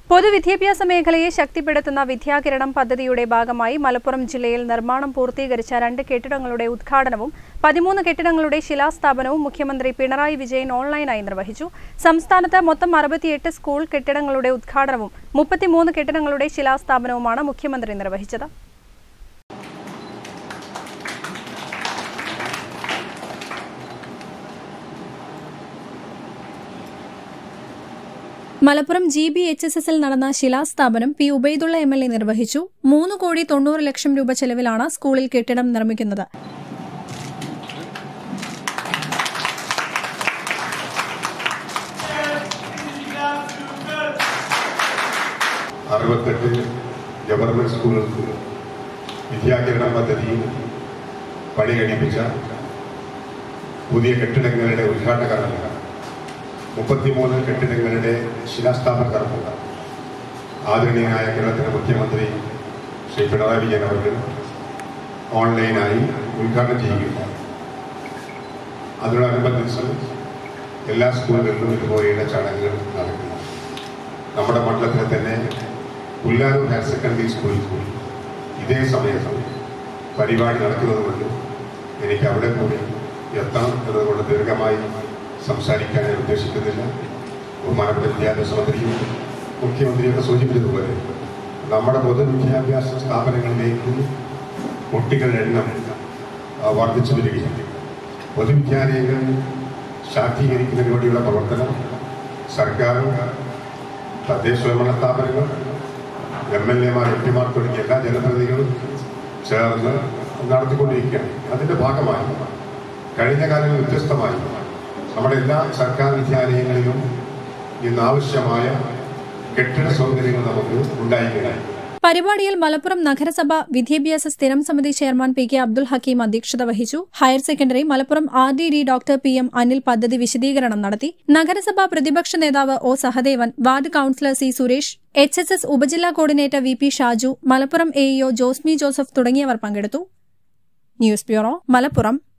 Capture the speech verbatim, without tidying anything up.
പൊതുവിദ്യാഭ്യാസ മേഖലയെ ശക്തിപ്പെടുത്തുന്ന വിദ്യാകിരണം പദ്ധതിയുടെ ഭാഗമായി മലപ്പുറം ജില്ലയിൽ നിർമ്മാണം പൂർത്തീകരിച്ച രണ്ട് കെട്ടിടങ്ങളുടെ ഉദ്ഘാടനവും പതിമൂന്ന് കെട്ടിടങ്ങളുടെ ശിലാസ്ഥാപനവും മുഖ്യമന്ത്രി പിണറായി വിജയൻ ഓൺലൈനായി നിർവഹിച്ചു. സംസ്ഥാനത്ത് മൊത്തം അറുപത്തിയെട്ട് സ്കൂൾ കെട്ടിടങ്ങളുടെ ഉദ്ഘാടനവും മുപ്പത്തിമൂന്ന് കെട്ടിടങ്ങളുടെ ശിലാസ്ഥാപനവുമാണ് മുഖ്യമന്ത്രി നിർവഹിച്ചത്. Malappuram G B H S എസിൽ നടന്ന ശിലാസ്ഥാപനം P Ubaidulla M L A നിർവഹിച്ചു. മൂന്ന് കോടി തൊണ്ണൂറ് ലക്ഷം രൂപ ചെലവിലാണ് സ്കൂളിൽ കെട്ടിടം നിർമ്മിക്കുന്നത്. അറുപത്തെട്ട് ഗവൺമെന്റ് സ്കൂളുകൾക്ക് വിദ്യാകിരണം പദ്ധതിയിൽ പണി കഴിപ്പിച്ച പുതിയ കെട്ടിടങ്ങളുടെ ഉദ്ഘാടന കർമ്മങ്ങൾ, മുപ്പത്തിമൂന്ന് കെട്ടിടങ്ങളുടെ ശിലാസ്ഥാപന കർമ്മങ്ങൾ ആദരണീയനായ കേരളത്തിലെ മുഖ്യമന്ത്രി ശ്രീ പിണറായി വിജയൻ അവർ ഓൺലൈനായി ഉദ്ഘാടനം ചെയ്യുകയുണ്ടായി. അതിനോടനുബന്ധിച്ച് എല്ലാ സ്കൂളുകളിലും ഇതുപോലെയുള്ള ചടങ്ങുകൾ നടക്കുന്നു. നമ്മുടെ മണ്ഡലത്തിലെ തന്നെ പുല്ലാനൂർ ഹയർ സെക്കൻഡറി സ്കൂളിൽ കൂടി ഇതേ സമയത്ത് പരിപാടി നടക്കുന്നതുകൊണ്ട് എനിക്ക് അവിടെ കൂടി എത്താം എന്നതുകൊണ്ട് ദീർഘമായി സംസാരിക്കാൻ ഉദ്ദേശിക്കുന്നില്ല. ബഹുമാനപ്പെട്ട വിദ്യാഭ്യാസ മന്ത്രിയും മുഖ്യമന്ത്രിയൊക്കെ സൂചിപ്പിച്ചതുപോലെ നമ്മുടെ പൊതുവിദ്യാഭ്യാസ സ്ഥാപനങ്ങളിലേക്ക് കുട്ടികളുടെ എണ്ണം വർദ്ധിച്ചു വരികയാണ്. പൊതുവിദ്യാലയങ്ങൾ ശാക്തീകരിക്കുന്നതിന് വേണ്ടിയുള്ള പ്രവർത്തനം സർക്കാർ, തദ്ദേശ സ്വയംഭരണ സ്ഥാപനങ്ങൾ, എം എൽ എമാർ, എം പിമാർ തുടങ്ങിയ എല്ലാ ജനപ്രതിനിധികളും ചേർന്ന് നടത്തിക്കൊണ്ടിരിക്കുകയാണ്. അതിൻ്റെ ഭാഗമായി കഴിഞ്ഞ കാലങ്ങളിൽ വ്യത്യസ്തമായി നമ്മുടെ എല്ലാ സർക്കാർ വിദ്യാലയങ്ങളിലും ഇന്ന് ആവശ്യമായ കെട്ടിട സൗകര്യങ്ങൾ നമുക്ക് ഉണ്ടായിരിക്കണം. പരിപാടിയിൽ മലപ്പുറം നഗരസഭ വിദ്യാഭ്യാസ സ്ഥിരം സമിതി chairman P K Abdul Hakeem അധ്യക്ഷത വഹിച്ചു. Higher secondary Malappuram R D D doctor P M Anil പദ്ധതി വിശദീകരണം നടത്തി. നഗരസഭാ പ്രതിപക്ഷ നേതാവ് O Sahadevan, ward councillor C Suresh, H S S ഉപജില്ലാ coordinator V P Shaju, Malappuram A E O Josmi Joseph തുടങ്ങിയവർ പങ്കെടുത്തു. News bureau, Malappuram.